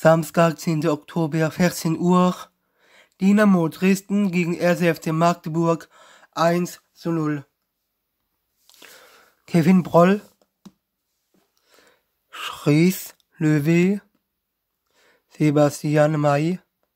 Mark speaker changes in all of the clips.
Speaker 1: Samstag, 10. Oktober, 14 Uhr. Dynamo Dresden gegen 1. FC Magdeburg 1:0. Kevin Broll, Schries Löwe, Sebastian May,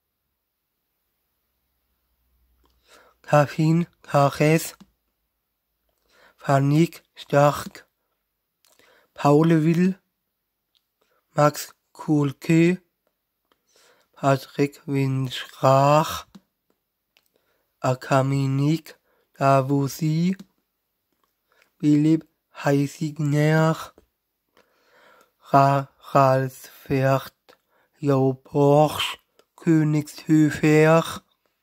Speaker 1: Kafin Kaches, Fanik Stark, Paul Will, Max Kulke, Patrick Winschrach, Akaminik Davosi, Philipp Heisigner, Ralsfert, Jo Borsch, Königshöfer.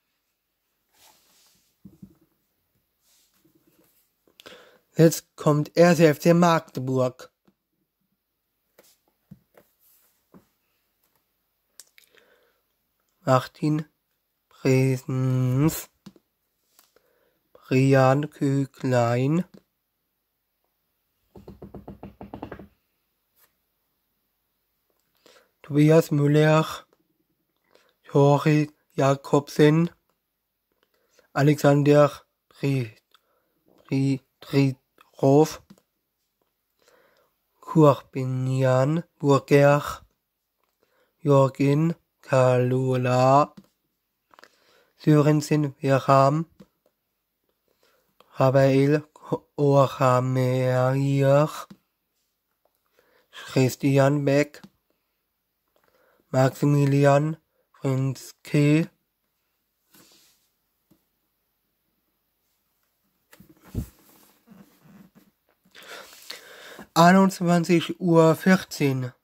Speaker 1: Jetzt kommt 1. FC Magdeburg. Martin Presens, Brian Köglein, Tobias Müller, Tori Jakobsen, Alexander Dridrow, Kurbinian Burger, Jürgen Kalula, Sörensen Verham, Rafael Orameyer, Christian Beck, Maximilian Frinske, (21:14 Uhr).